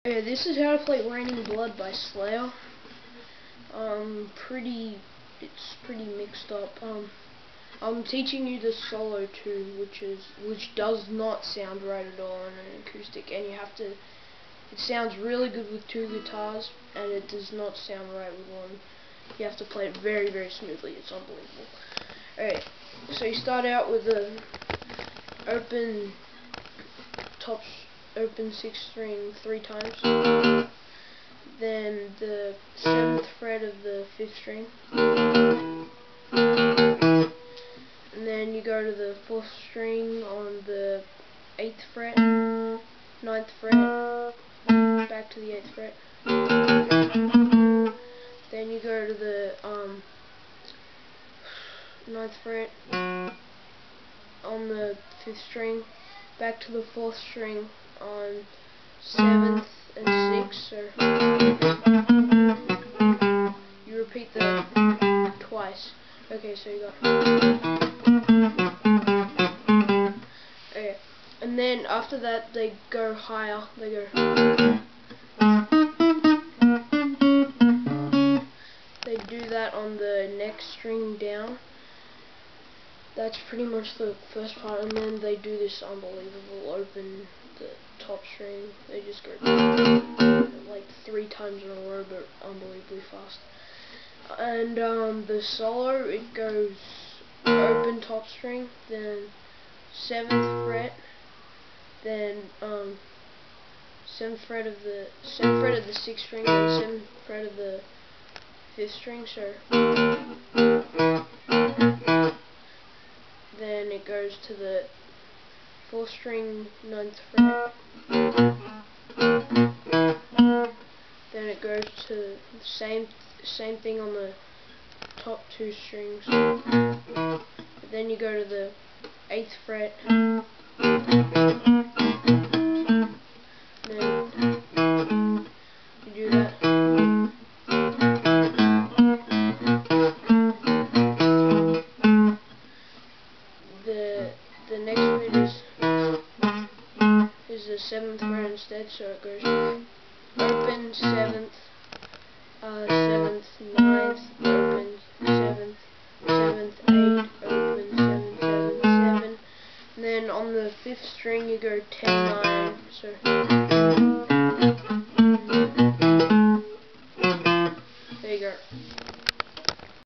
Okay, this is how to play Raining Blood by Slayer. It's pretty mixed up. I'm teaching you the solo too, which does not sound right at all on an acoustic, and it sounds really good with two guitars, and it does not sound right with one. You have to play it very, very smoothly. It's unbelievable. Alright, so you start out with the open 6th string 3 times, then the 7th fret of the 5th string, and then you go to the 4th string on the 8th fret, 9th fret, back to the 8th fret, then you go to the 9th fret on the 5th string, back to the 4th string on 7th and 6th, so you repeat that twice. Okay, so you got okay, and then after that they go higher, they do that on the next string down. That's pretty much the first part, and then they do this unbelievable open the top string. They just go like 3 times in a row, but unbelievably fast. And the solo, it goes open top string, then 7th fret, then 7th fret of the 6th string, and 7th fret of the 5th string. So then it goes to the 4th string, 9th fret. Then it goes to the same thing on the top 2 strings. Then you go to the 8th fret. Then you do that. The next bit is the 7th fret instead, so it goes open 7th, 7th, 9th, open 7th, 7th, 8, open 7th, 7th, 7. And then on the 5th string you go 10, 9, so